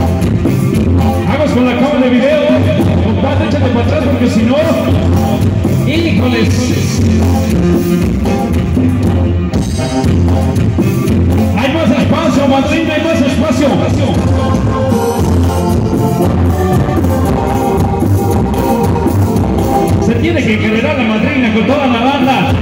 Vamos con la cámara de video. Compadre, échate para atrás porque si no... ¡Híjoles! Hay más espacio, madrina, hay más espacio. Se tiene que encargar la madrina con toda la banda.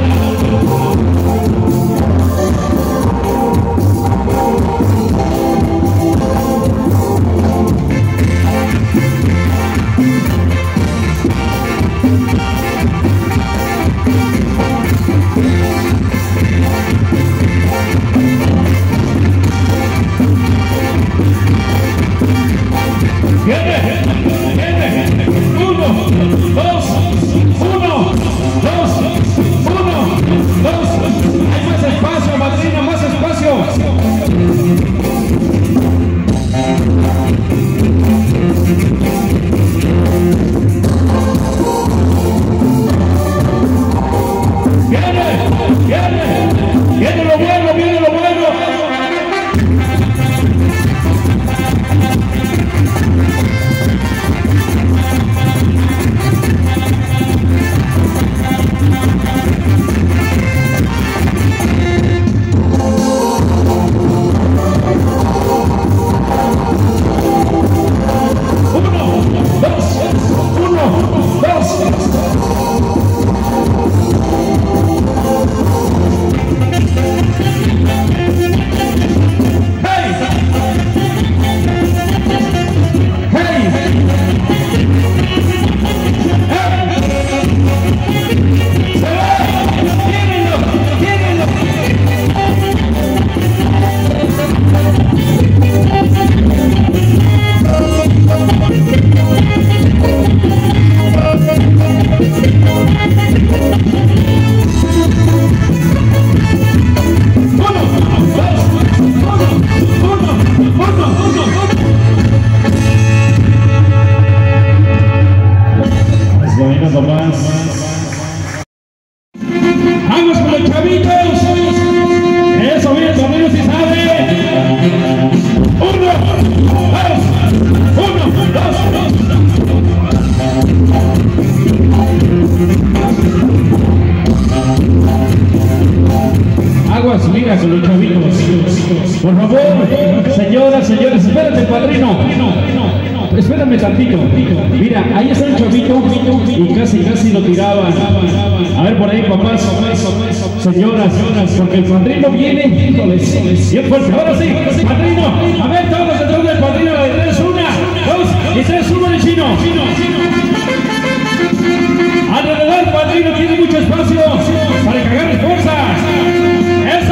Vamos con los chavitos. Eso bien, también si sabe. 1, 2, 1, 2. Aguas, mira con los chavitos. Por favor, señoras, espérate, padrino. Espérame tantito. Mira, ahí está el chavito y casi lo tiraban. A ver por ahí, papás, señoras, porque el padrino viene. Híjoles, bien fuerte. Ahora sí, padrino. A ver, todos detrás del padrino. 3, 1, 2 y 3, 1 de chino. Alrededor del padrino tiene mucho espacio para que agarre fuerzas. ¡Eso!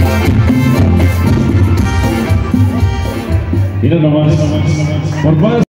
Mira nomás, por más.